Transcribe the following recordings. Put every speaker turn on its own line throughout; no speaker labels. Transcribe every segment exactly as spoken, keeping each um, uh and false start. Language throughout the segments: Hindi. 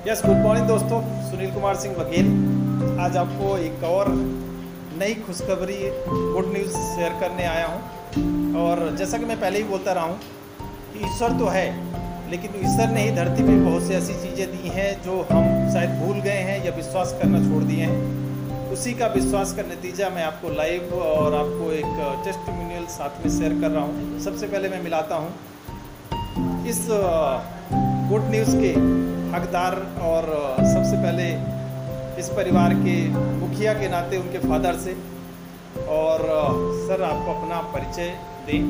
यस, गुड मॉर्निंग दोस्तों। सुनील कुमार सिंह वकील आज आपको एक और नई खुशखबरी गुड न्यूज़ शेयर करने आया हूं। और जैसा कि मैं पहले ही बोलता रहा हूं कि ईश्वर तो है, लेकिन ईश्वर ने ही धरती पे बहुत सी ऐसी चीज़ें दी हैं जो हम शायद भूल गए हैं या विश्वास करना छोड़ दिए हैं। उसी का विश्वास का नतीजा मैं आपको लाइव और आपको एक टेस्टिमोनियल साथ में शेयर कर रहा हूँ। सबसे पहले मैं मिलाता हूँ इस गुड न्यूज़ के हकदार और सबसे पहले इस परिवार के मुखिया के नाते उनके फादर से। और सर, आपको अपना परिचय दें।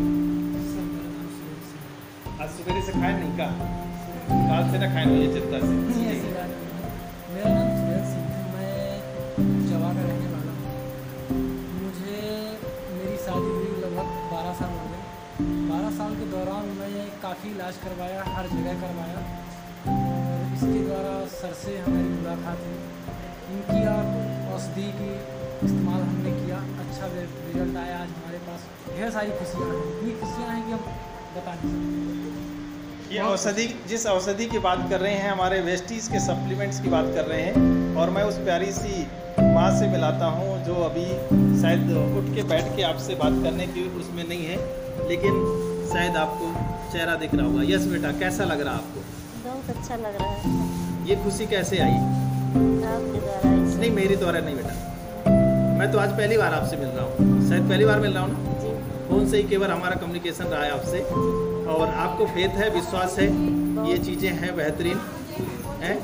आज सवेरे से खाए नहीं का काल से ना खाए नहीं ये चिंता से।
मेरा नाम सुनील सिंह है, मैं जवा का रहने वाला हूँ। मुझे मेरी शादी हुई लगभग बारह साल हो गए। बारह साल के दौरान मैं काफ़ी इलाज करवाया, हर जगह करवाया। और इसके द्वारा सर से हमारी मुलाकात हुई, इनकी औषधि की इस्तेमाल हमने किया, अच्छा रिजल्ट आया। आज हमारे पास ढेर सारी खुशियाँ हैं, इतनी खुशियाँ हैं कि हम बता नहीं सकते।
ये औषधि, जिस औषधि की बात कर रहे हैं, हमारे वेस्टीज के सप्लीमेंट्स की बात कर रहे हैं। और मैं उस प्यारी सी माँ से मिलाता हूँ जो अभी शायद उठ के बैठ के आपसे बात करने की उसमें नहीं है, लेकिन शायद आपको चेहरा दिख रहा होगा। यस बेटा, कैसा लग रहा आपको?
बहुत अच्छा लग रहा है।
ये खुशी कैसे आई?
आपके द्वारा।
नहीं, मेरी द्वारा नहीं बेटा, मैं तो आज पहली बार आपसे मिल रहा हूँ। शायद पहली बार मिल रहा हूँ ना,
जी।
फोन से ही केवल हमारा कम्युनिकेशन रहा है आपसे। और आपको फेथ है, विश्वास है, ये चीज़ें हैं बेहतरीन हैं।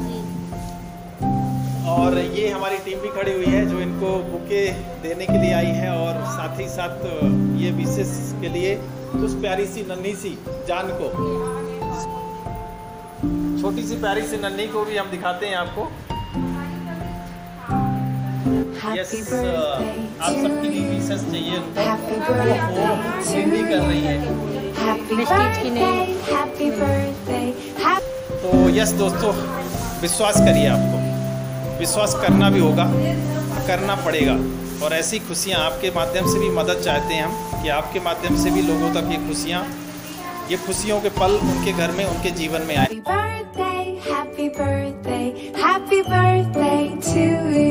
और ये हमारी टीम भी खड़ी हुई है जो इनको बुके देने के लिए आई है। और साथ ही साथ ये विशेष के लिए उस प्यारी सी नन्ही सी जान को, छोटी सी प्यारी सी नन्ही को भी हम दिखाते हैं आपको। यस, आप सबकी भी विशेष चाहिए उनको, वो हिंदी कर रही है। तो यस दोस्तों, विश्वास करिए, आपको विश्वास करना भी होगा, करना पड़ेगा। और ऐसी खुशियाँ आपके माध्यम से भी मदद चाहते हैं हम कि आपके माध्यम से भी लोगों तक ये खुशियाँ, ये खुशियों के पल उनके घर में, उनके जीवन में आए।
Happy birthday, happy birthday, happy birthday to you.